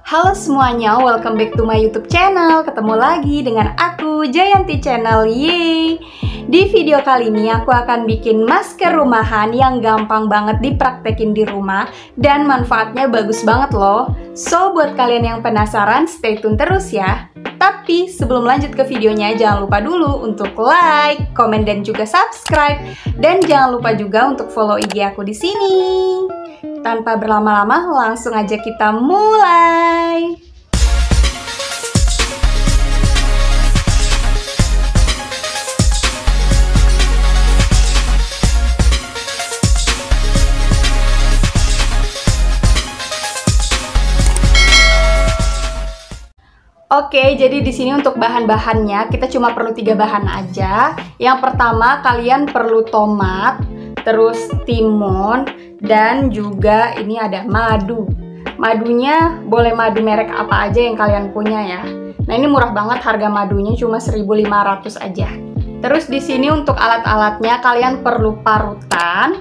Halo semuanya, welcome back to my YouTube channel. Ketemu lagi dengan aku, Jayanti Channel. Yeay! Di video kali ini aku akan bikin masker rumahan yang gampang banget dipraktekin di rumah dan manfaatnya bagus banget loh. So, buat kalian yang penasaran, stay tune terus ya. Tapi sebelum lanjut ke videonya, jangan lupa dulu untuk like, komen, dan juga subscribe. Dan jangan lupa juga untuk follow IG aku di sini. Tanpa berlama-lama, langsung aja kita mulai. Oke, jadi di sini untuk bahan-bahannya kita cuma perlu 3 bahan aja. Yang pertama, kalian perlu tomat, terus timun, dan juga ini ada madu. Madunya boleh madu merek apa aja yang kalian punya ya. Nah, ini murah banget, harga madunya cuma 1.500 aja. Terus di sini untuk alat-alatnya kalian perlu parutan,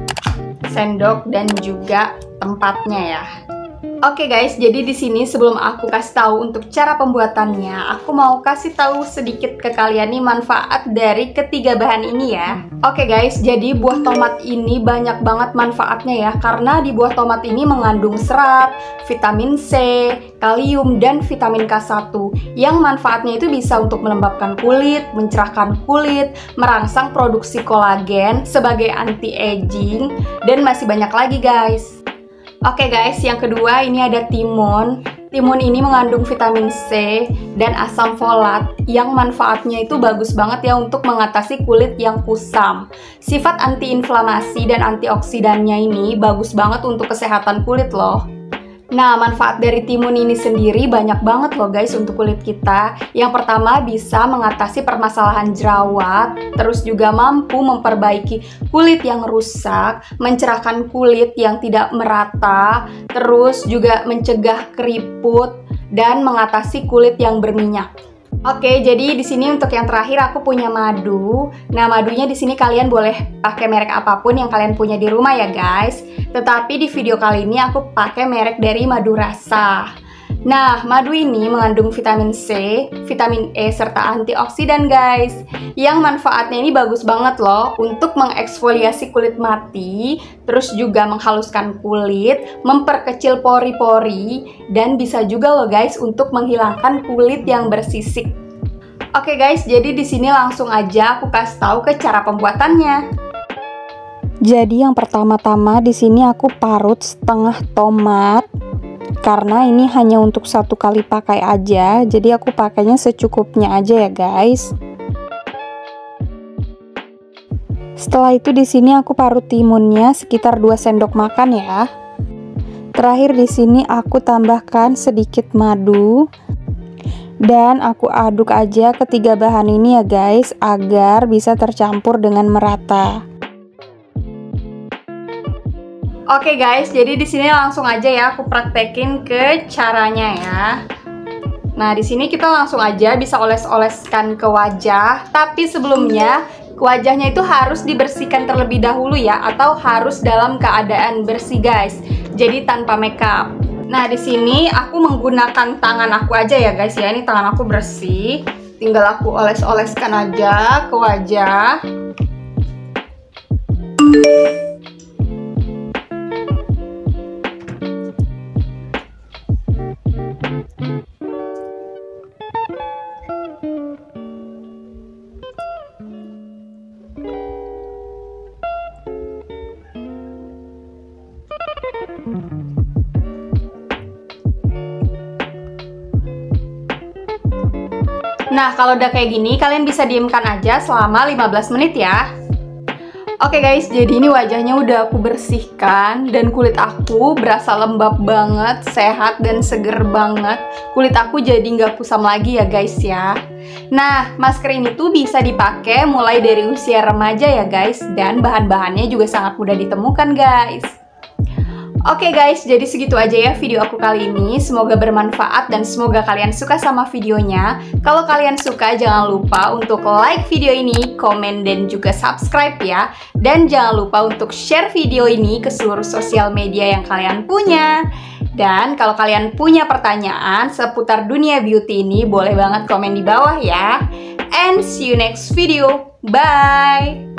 sendok, dan juga tempatnya ya. Oke guys, jadi di sini sebelum aku kasih tahu untuk cara pembuatannya, aku mau kasih tahu sedikit ke kalian nih manfaat dari ketiga bahan ini ya. Oke guys, jadi buah tomat ini banyak banget manfaatnya ya, karena di buah tomat ini mengandung serat, vitamin C, kalium, dan vitamin K1 yang manfaatnya itu bisa untuk melembabkan kulit, mencerahkan kulit, merangsang produksi kolagen sebagai anti-aging, dan masih banyak lagi guys. Oke guys, yang kedua ini ada timun. Timun ini mengandung vitamin C dan asam folat yang manfaatnya itu bagus banget ya untuk mengatasi kulit yang kusam. Sifat antiinflamasi dan antioksidannya ini bagus banget untuk kesehatan kulit loh. Nah, manfaat dari timun ini sendiri banyak banget loh guys untuk kulit kita. Yang pertama, bisa mengatasi permasalahan jerawat, terus juga mampu memperbaiki kulit yang rusak, mencerahkan kulit yang tidak merata, terus juga mencegah keriput dan mengatasi kulit yang berminyak. Oke, jadi di sini untuk yang terakhir aku punya madu. Nah, madunya di sini kalian boleh pakai merek apapun yang kalian punya di rumah ya, guys. Tetapi di video kali ini aku pakai merek dari Madu Rasa. Nah, madu ini mengandung vitamin C, vitamin E, serta antioksidan guys. Yang manfaatnya ini bagus banget loh untuk mengeksfoliasi kulit mati, terus juga menghaluskan kulit, memperkecil pori-pori, dan bisa juga loh guys untuk menghilangkan kulit yang bersisik. Oke guys, jadi di sini langsung aja aku kasih tahu ke cara pembuatannya. Jadi yang pertama-tama di sini aku parut setengah tomat. Karena ini hanya untuk 1 kali pakai aja, jadi aku pakainya secukupnya aja ya guys. Setelah itu di sini aku parut timunnya sekitar 2 sendok makan ya. Terakhir di sini aku tambahkan sedikit madu dan aku aduk aja ketiga bahan ini ya guys agar bisa tercampur dengan merata. Oke guys, jadi di sini langsung aja ya aku praktekin ke caranya ya. Nah, di sini kita langsung aja bisa oles-oleskan ke wajah, tapi sebelumnya wajahnya itu harus dibersihkan terlebih dahulu ya, atau harus dalam keadaan bersih guys. Jadi tanpa makeup. Nah, di sini aku menggunakan tangan aku aja ya guys ya. Ini tangan aku bersih. Tinggal aku oles-oleskan aja ke wajah. Nah, kalau udah kayak gini, kalian bisa diamkan aja selama 15 menit ya. Oke guys, jadi ini wajahnya udah aku bersihkan dan kulit aku berasa lembab banget, sehat dan seger banget. Kulit aku jadi nggak kusam lagi ya guys ya. Nah, masker ini tuh bisa dipakai mulai dari usia remaja ya guys, dan bahan-bahannya juga sangat mudah ditemukan guys. Oke guys, jadi segitu aja ya video aku kali ini. Semoga bermanfaat dan semoga kalian suka sama videonya. Kalau kalian suka, jangan lupa untuk like video ini, komen, dan juga subscribe ya. Dan jangan lupa untuk share video ini ke seluruh sosial media yang kalian punya. Dan kalau kalian punya pertanyaan seputar dunia beauty ini, boleh banget komen di bawah ya. And see you next video. Bye!